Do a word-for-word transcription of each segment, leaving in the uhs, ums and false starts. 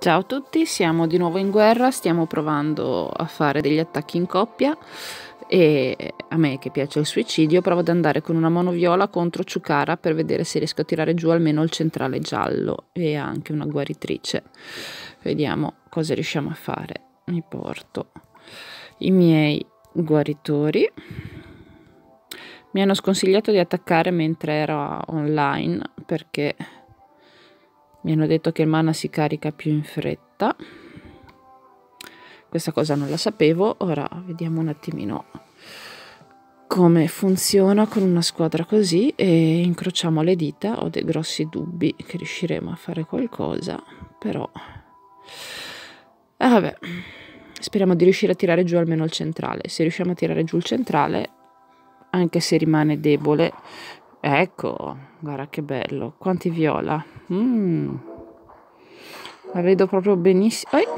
Ciao a tutti, siamo di nuovo in guerra, stiamo provando a fare degli attacchi in coppia e a me che piace il suicidio provo ad andare con una mano viola contro Chukara per vedere se riesco a tirare giù almeno il centrale giallo e anche una guaritrice. Vediamo cosa riusciamo a fare. Mi porto i miei guaritori. Mi hanno sconsigliato di attaccare mentre era online perché mi hanno detto che il mana si carica più in fretta. Questa cosa non la sapevo. Ora vediamo un attimino come funziona con una squadra così e incrociamo le dita. Ho dei grossi dubbi che riusciremo a fare qualcosa, però ah, vabbè, speriamo di riuscire a tirare giù almeno il centrale. Se riusciamo a tirare giù il centrale, anche se rimane debole, ecco, guarda che bello, quanti viola. Mm. La vedo proprio benissimo. Oi.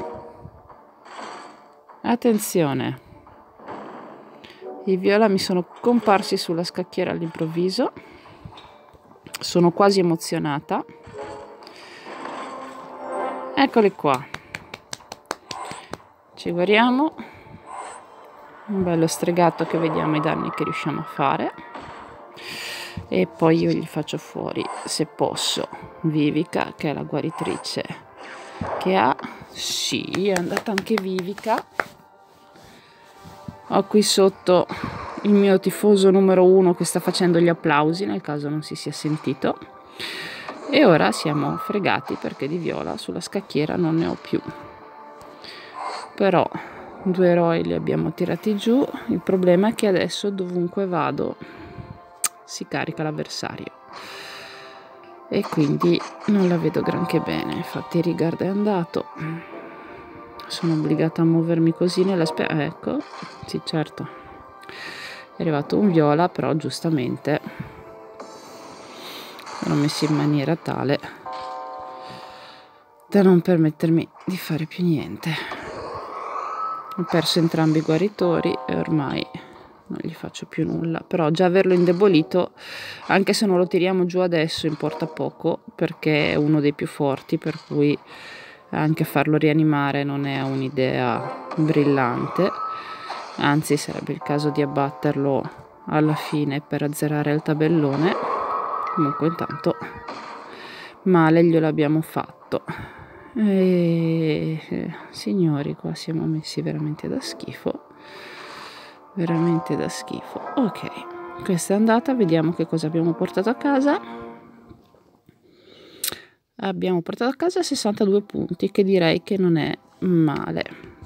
Attenzione, i viola mi sono comparsi sulla scacchiera all'improvviso. Sono quasi emozionata. Eccoli qua. Ci guariamo. Un bello stregato che vediamo i danni che riusciamo a fare. E poi io gli faccio fuori, se posso, Vivica, che è la guaritrice che ha. Sì, è andata anche Vivica. Ho qui sotto il mio tifoso numero uno che sta facendo gli applausi, nel caso non si sia sentito. E ora siamo fregati perché di viola sulla scacchiera non ne ho più. Però due eroi li abbiamo tirati giù. Il problema è che adesso dovunque vado si carica l'avversario e quindi non la vedo granché bene. Infatti Rigard è andato, sono obbligata a muovermi così nella speranza. Ecco, sì, certo, è arrivato un viola, però giustamente l'ho messo in maniera tale da non permettermi di fare più niente. Ho perso entrambi i guaritori e ormai non gli faccio più nulla, però già averlo indebolito, anche se non lo tiriamo giù adesso, importa poco perché è uno dei più forti, per cui anche farlo rianimare non è un'idea brillante, anzi sarebbe il caso di abbatterlo alla fine per azzerare il tabellone. Comunque intanto male glielo abbiamo fatto. E signori, qua siamo messi veramente da schifo. Veramente da schifo. Ok, questa è andata, vediamo che cosa abbiamo portato a casa. Abbiamo portato a casa sessantadue punti, che direi che non è male.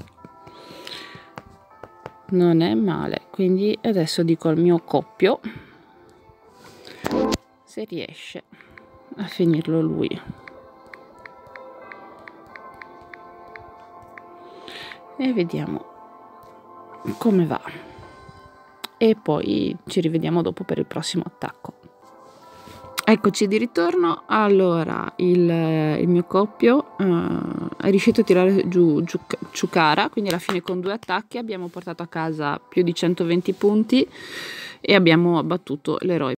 Non è male, quindi adesso dico al mio coppio se riesce a finirlo lui. E vediamo come va. E poi ci rivediamo dopo per il prossimo attacco. Eccoci di ritorno. Allora il, il mio coppio uh, è riuscito a tirare giù, giù Chukara, quindi alla fine con due attacchi abbiamo portato a casa più di centoventi punti e abbiamo abbattuto l'eroe